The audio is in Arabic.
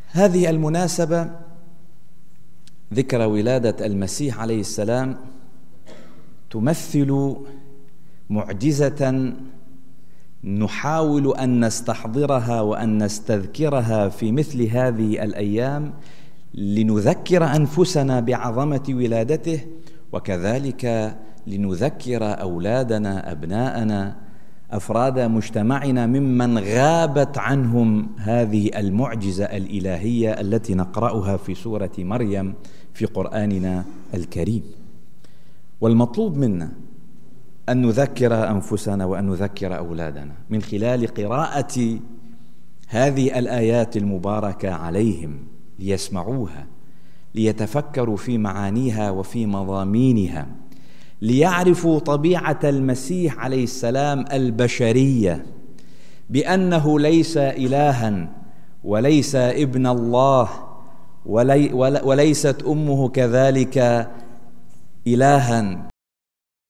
هذه المناسبة ذكرى ولادة المسيح عليه السلام تمثل معجزة نحاول أن نستحضرها وأن نستذكرها في مثل هذه الأيام لنذكر أنفسنا بعظمة ولادته، وكذلك لنذكر أولادنا أبناءنا أفراد مجتمعنا ممن غابت عنهم هذه المعجزة الإلهية التي نقرأها في سورة مريم في قرآننا الكريم. والمطلوب منا أن نذكر أنفسنا وأن نذكر أولادنا من خلال قراءة هذه الآيات المباركة عليهم ليسمعوها، ليتفكروا في معانيها وفي مضامينها، ليعرفوا طبيعة المسيح عليه السلام البشرية، بأنه ليس إلها وليس ابن الله وليست أمه كذلك إلها،